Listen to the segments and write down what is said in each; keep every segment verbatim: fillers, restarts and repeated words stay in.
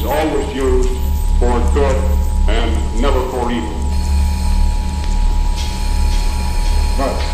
is always used for good and never for evil. Right.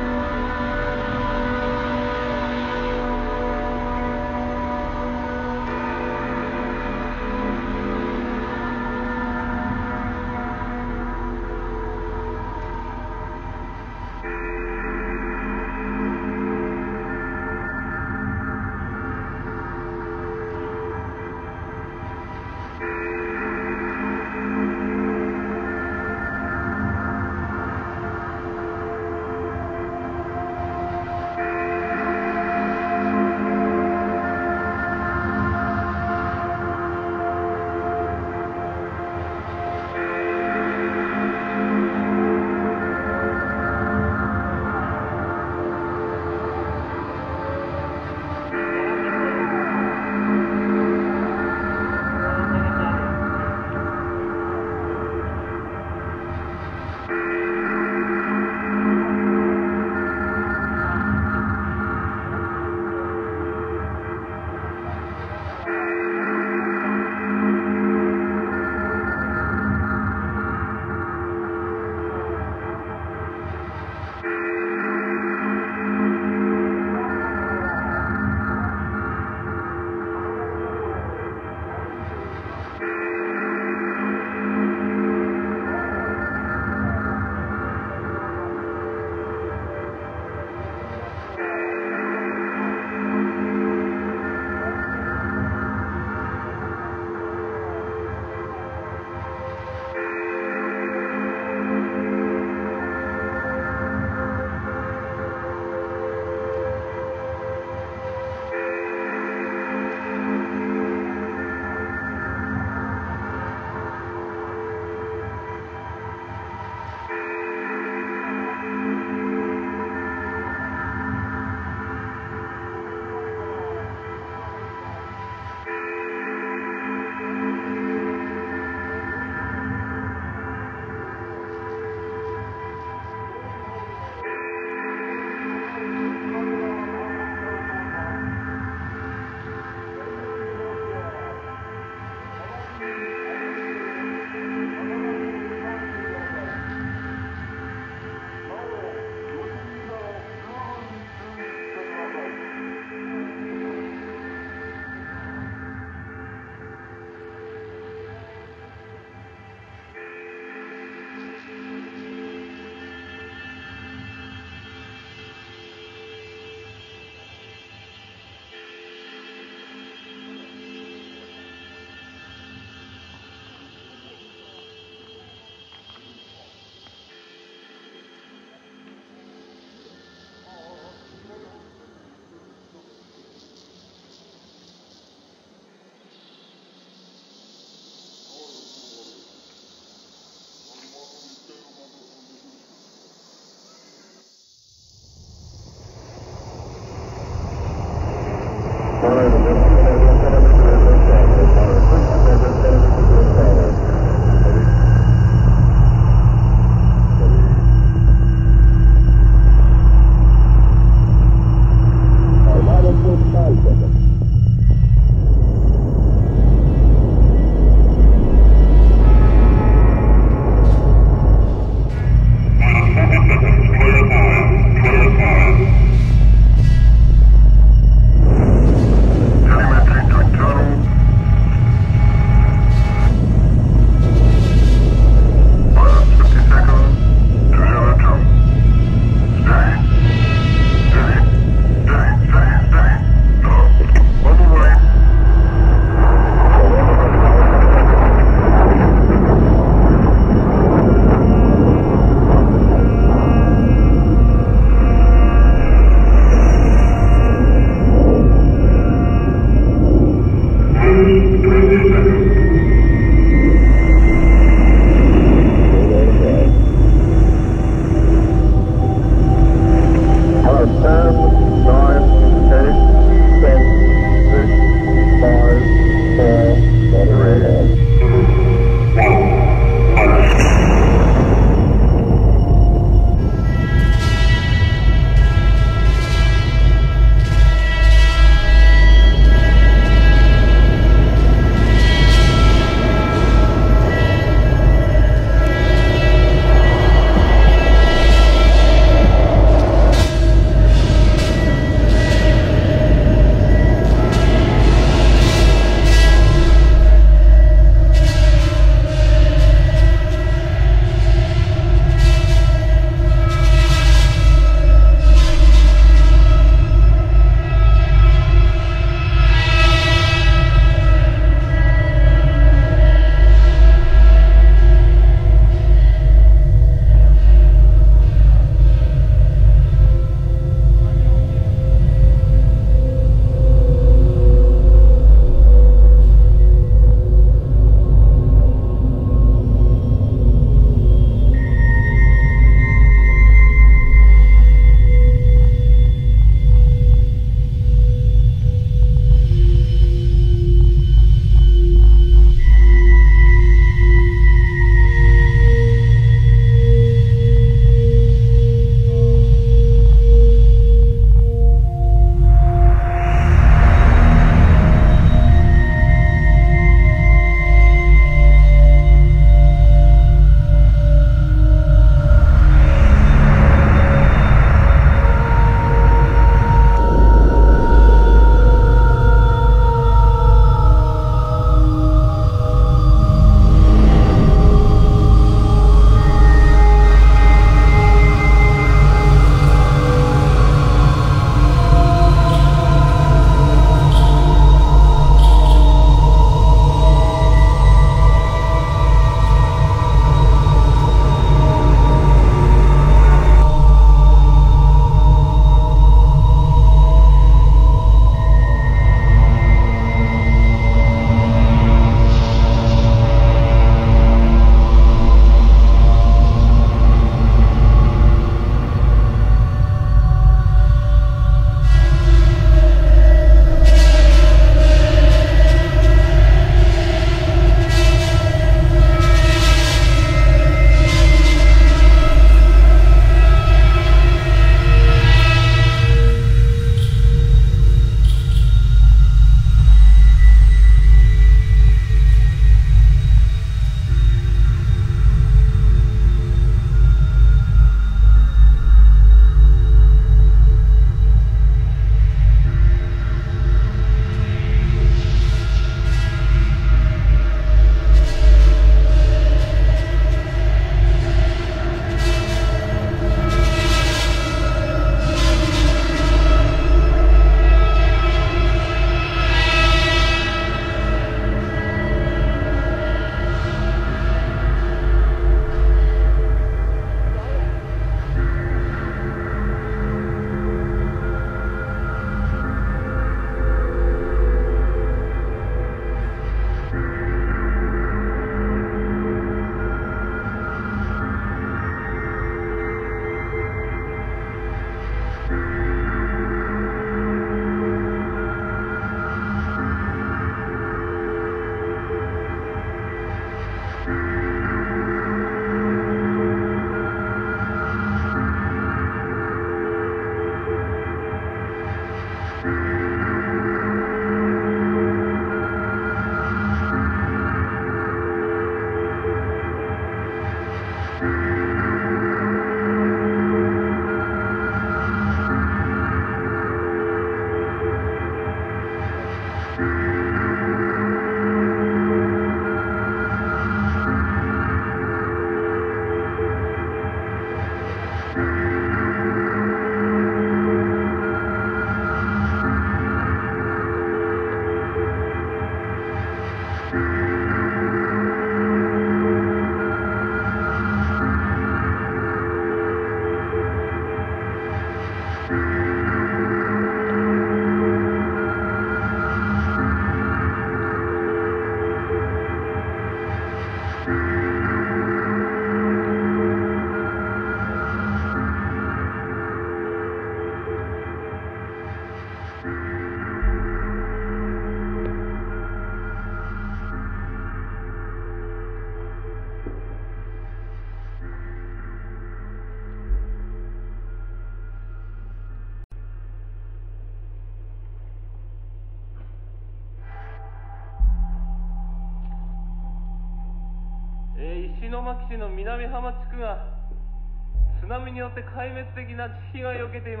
石巻市の南浜地区が津波によって壊滅的な被害を受けています。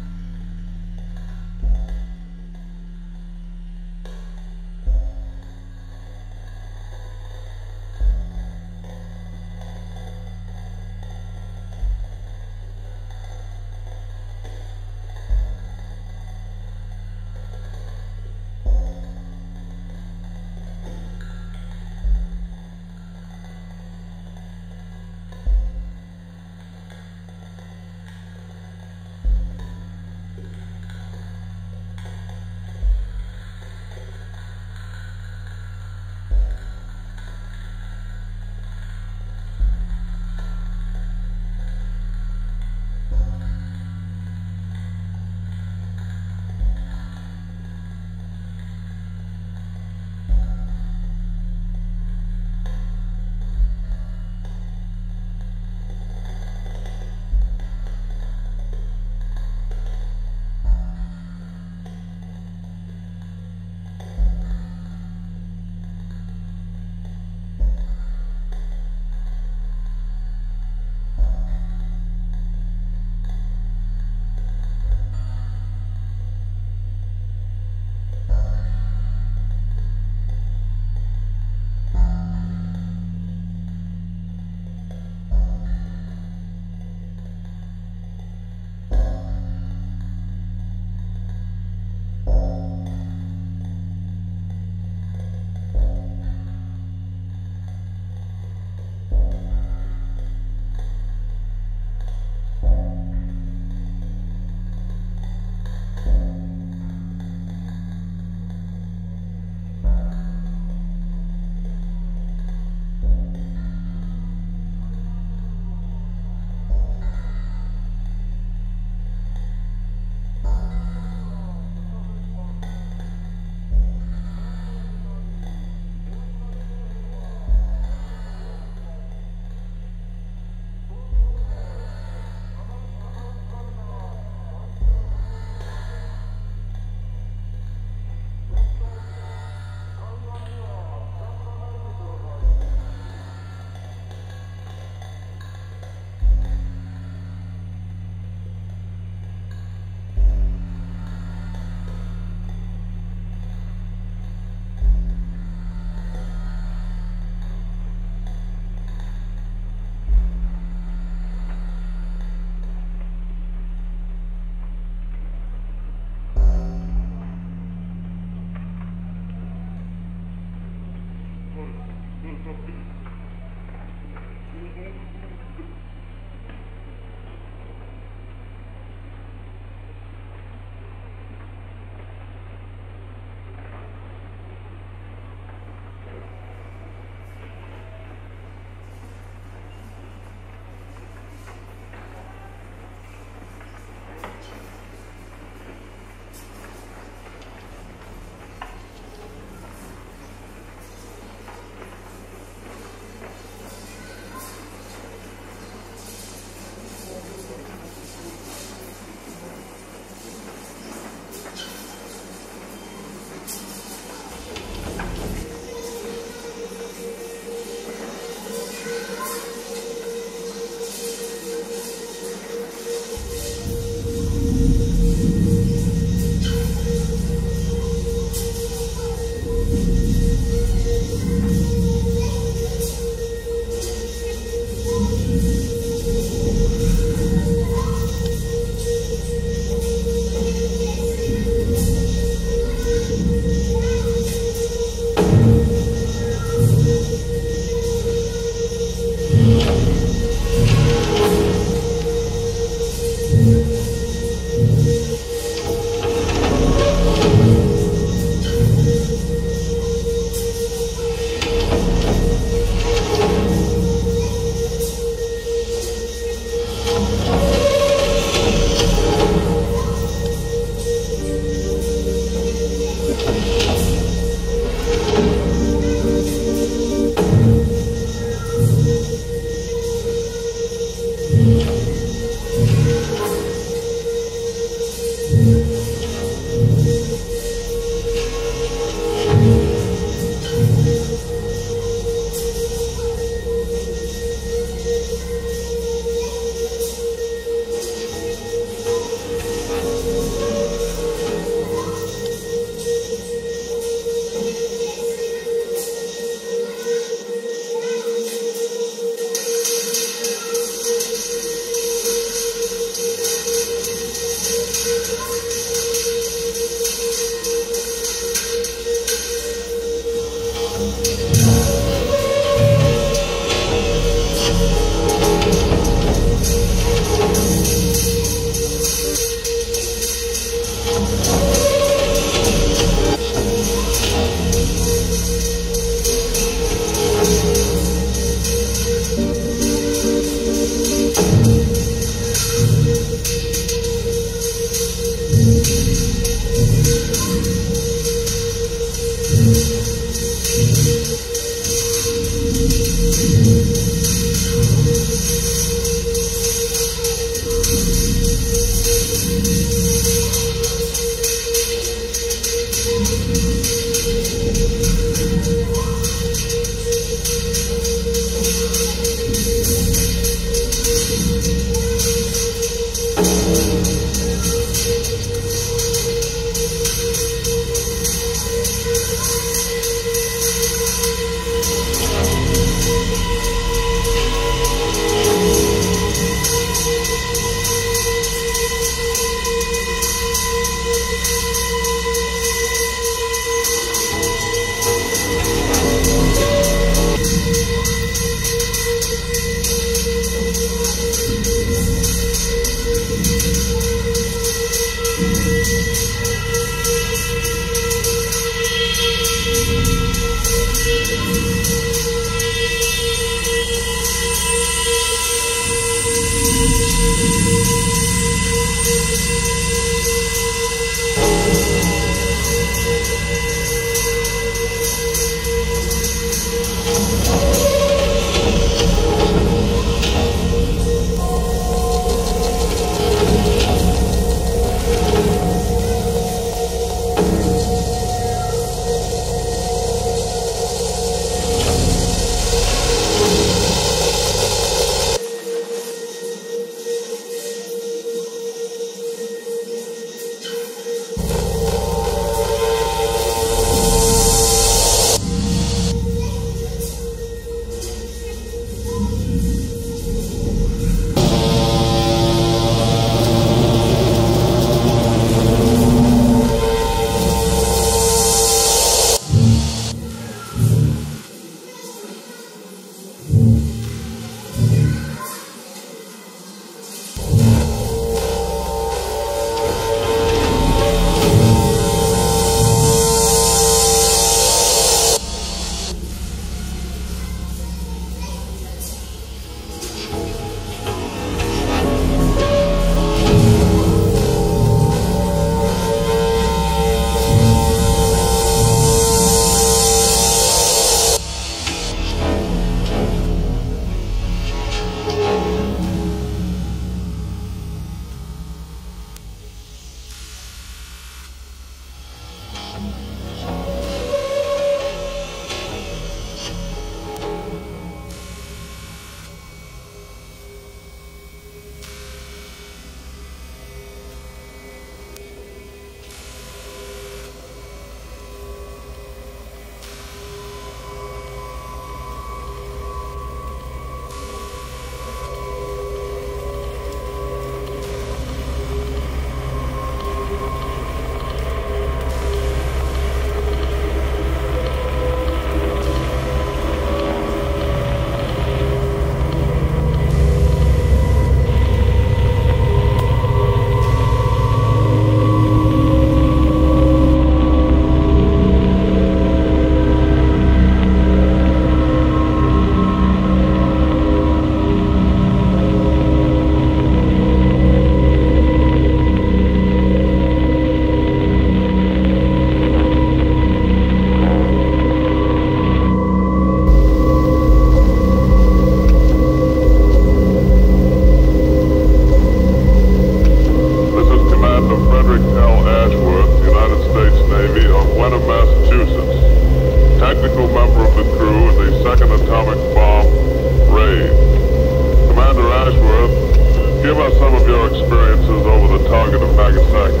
us some of your experiences over the target of Nagasaki.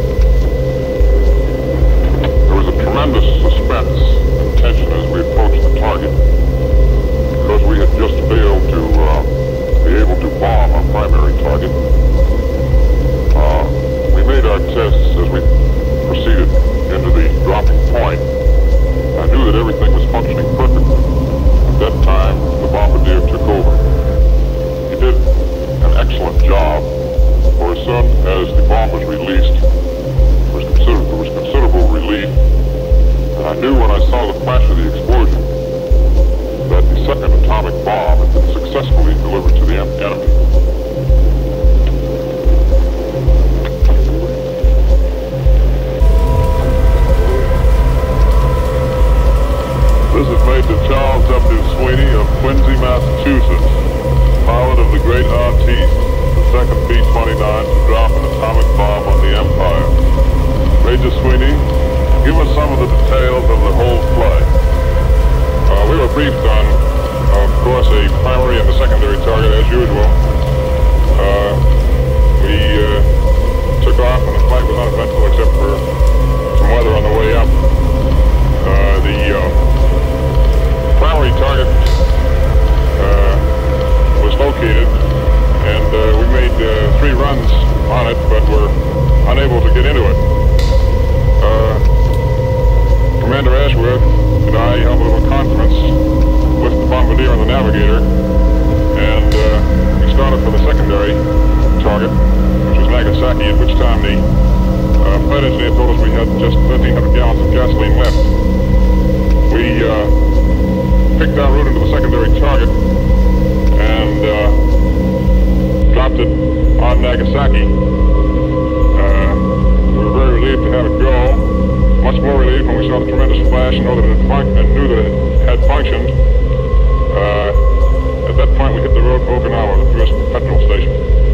There was a tremendous suspense and tension as we approached the target, because we had just failed to uh, be able to bomb our primary target. Uh, we made our tests as we proceeded into the dropping point. I knew that everything was functioning perfectly. At that time, the bombardier took over. He did an excellent job, for as soon as the bomb was released, there was, consider there was considerable relief, and I knew when I saw the flash of the explosion that the second atomic bomb had been successfully delivered to the en enemy. This is Major Charles W. Sweeney of Quincy, Massachusetts, pilot of the great Artiste, the second B twenty-nine to drop an atomic bomb on the Empire. Major Sweeney, give us some of the details of the whole flight. Uh, we were briefed on, of course, a primary and a secondary target as usual. Uh, we uh, took off and the flight was uneventful except for some weather on the way up. Uh, the uh, primary target uh, was located, and uh, we made uh, three runs on it, but were unable to get into it. Uh, Commander Ashworth and I held a little conference with the bombardier and the navigator, and uh, we started for the secondary target, which was Nagasaki, at which time the uh, flight engineer told us we had just thirteen hundred gallons of gasoline left. We uh, picked our route into the secondary target and uh, dropped it on Nagasaki. Uh, we were very relieved to have it go. Much more relieved when we saw the tremendous flash and, know that it had and knew that it had functioned. Uh, at that point, we hit the road for Okinawa, the first petrol station.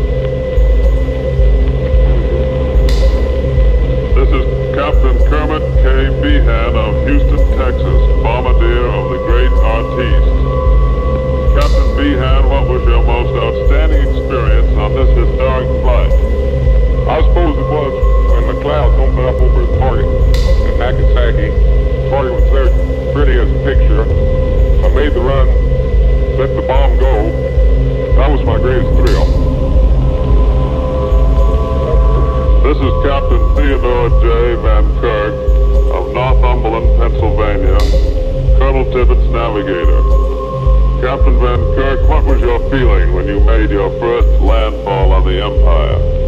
This is Captain Kermit K. Behan of Houston, Texas, bombardier of the great Artiste. Captain Behan, what was your most outstanding experience on this historic flight? I suppose it was when the clouds opened up over the target at Nagasaki. The target was very pretty as a picture. I made the run, let the bomb go. That was my greatest thrill. This is Captain Theodore J. Van Kirk of Northumberland, Pennsylvania, Colonel Tibbetts' navigator. Captain Van Kirk, what was your feeling when you made your first landfall on the Empire?